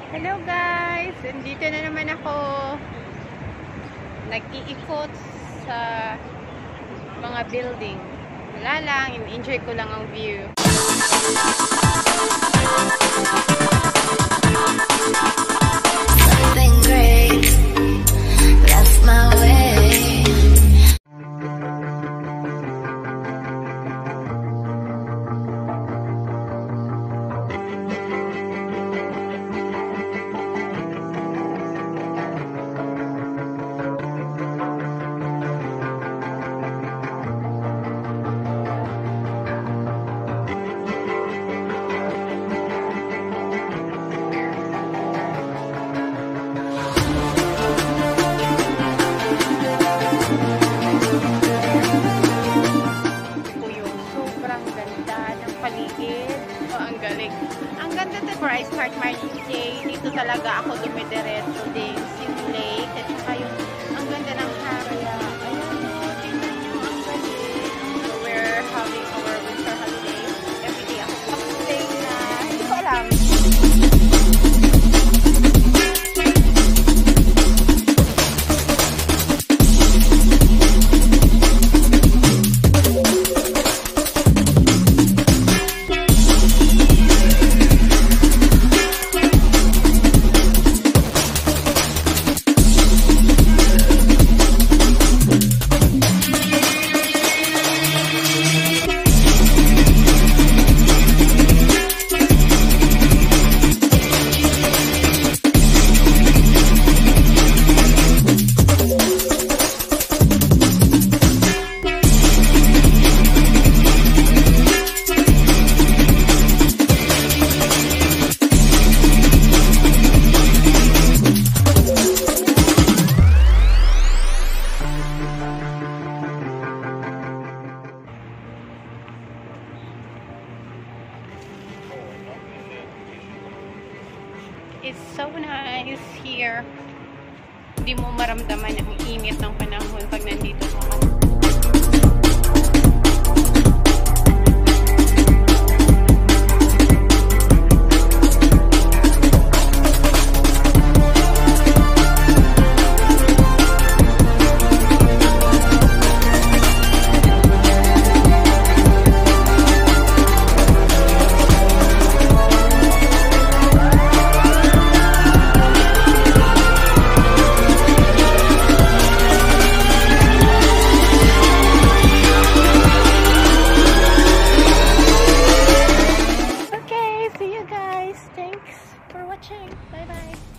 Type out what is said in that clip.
Hello guys! Dito na naman ako nag-iikot sa mga building. Wala lang, in-enjoy ko lang ang view. Something great left my way. Ang ganda before I start my day, dito talaga ako dumidiretso din yung lake at saka yung ang ganda ng area. Ayan o, tingnan nyo, ang galing. So we're having our winter holiday. Everyday ako kapag-stay na, hindi ko alam. It's so nice here. Hindi mo maramdaman ang init ng panahon pag nandito ka. Thanks for watching. Bye bye.